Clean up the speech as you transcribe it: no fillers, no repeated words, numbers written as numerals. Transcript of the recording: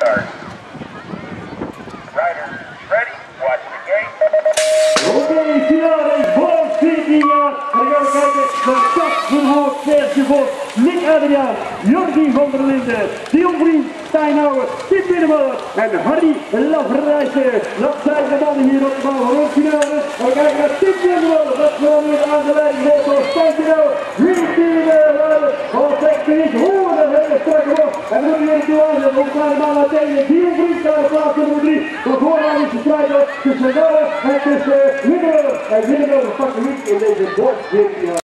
start. Riders, ready, watch the gate. Oké, finale voor 14 jaar. En dan gaan we kijken naar Stad Verhoog, Serge Vos, Nick Adriaan, Jordi van der Linden, Dion Vries, Steinhouwer, Tim Binnenmuller en Harry Lavrijse. Dat zijn de mannen hier op de bal voor ons finale. En we kijken naar Tim Binnenmuller, dat is gewoon weer aan de leiding door Steinhouwer. Wie die als expeditie horen dat hele strakke was. En we doen weer de duel, we gaan de bal tegen Dion Vries naar de plaats nummer 3. Van vooraan is de strijd tussen Douwe en tussen Binnenmuller. En Binnenmuller pakt de win in deze borst.